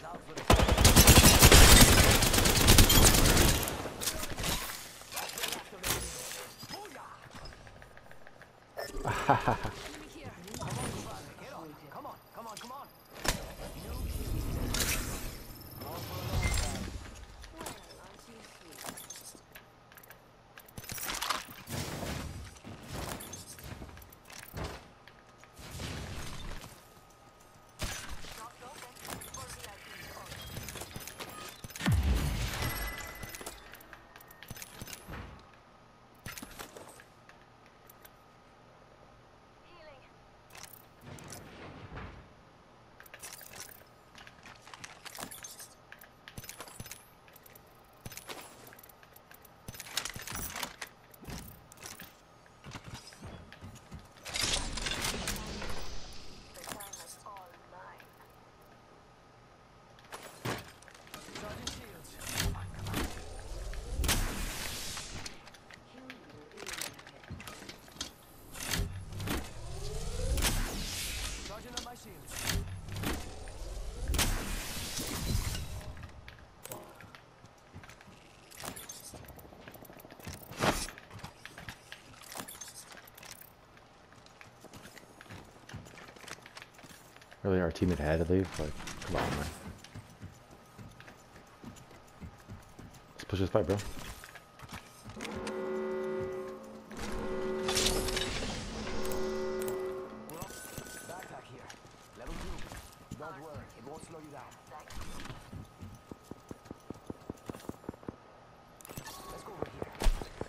Really, our teammate had to leave? Like, come on, man. Let's push this fight, bro. Backpack here. Level 2. Don't worry, it won't slow you down. Let's go over here.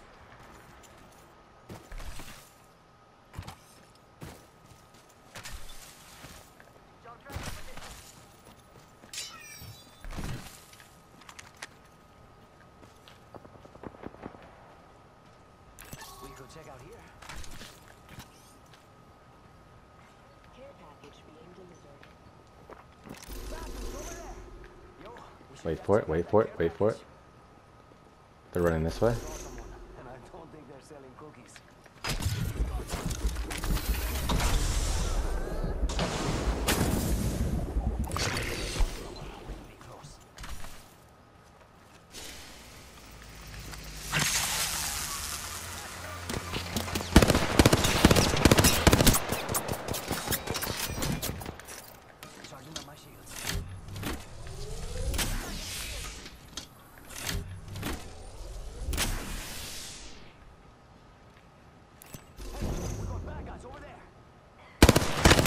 We could check out here. Care package being delivered. Bathrooms over there. Yo, we should Wait get for it, some wait of for that it, care wait for it. package. They're running this way. Saw someone, and I don't think they're selling cookies. Be close. Charging up my shields. We got bad guys over there.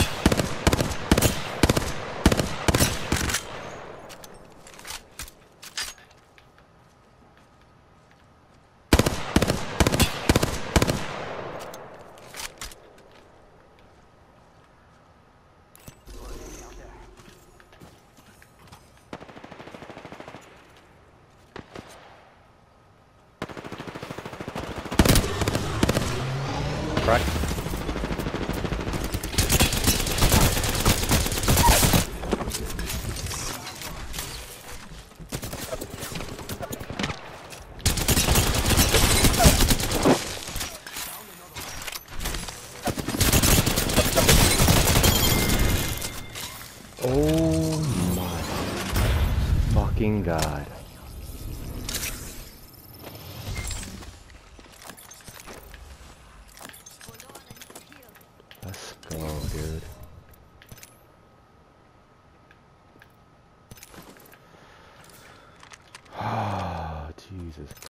Got an enemy out there. Crack. Oh my fucking god. Let's go, dude. Ah, Jesus